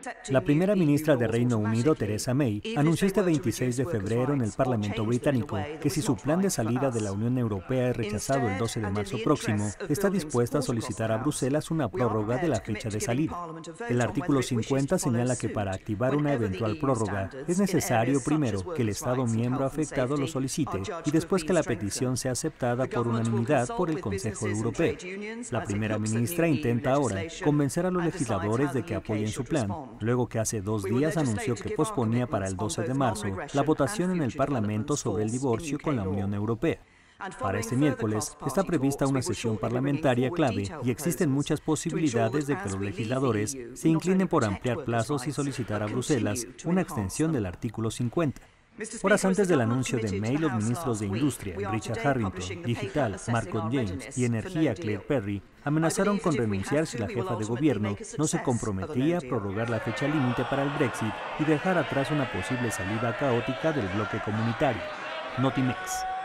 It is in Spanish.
La primera ministra de Reino Unido, Theresa May, anunció este 26 de febrero en el Parlamento británico que si su plan de salida de la Unión Europea es rechazado el 12 de marzo próximo, está dispuesta a solicitar a Bruselas una prórroga de la fecha de salida. El artículo 50 señala que para activar una eventual prórroga es necesario primero que el Estado miembro afectado lo solicite y después que la petición sea aceptada por unanimidad por el Consejo Europeo. La primera ministra intenta ahora convencer a los legisladores de que apoyen su plan, luego que hace 2 días anunció que posponía para el 12 de marzo la votación en el Parlamento sobre el divorcio con la Unión Europea. Para este miércoles está prevista una sesión parlamentaria clave y existen muchas posibilidades de que los legisladores se inclinen por ampliar plazos y solicitar a Bruselas una extensión del artículo 50. Horas antes del anuncio de May, los ministros de Industria, Richard Harrington, Digital, Marcos James y Energía, Claire Perry, amenazaron con renunciar si la jefa de gobierno no se comprometía a prorrogar la fecha límite para el Brexit y dejar atrás una posible salida caótica del bloque comunitario. Notimex.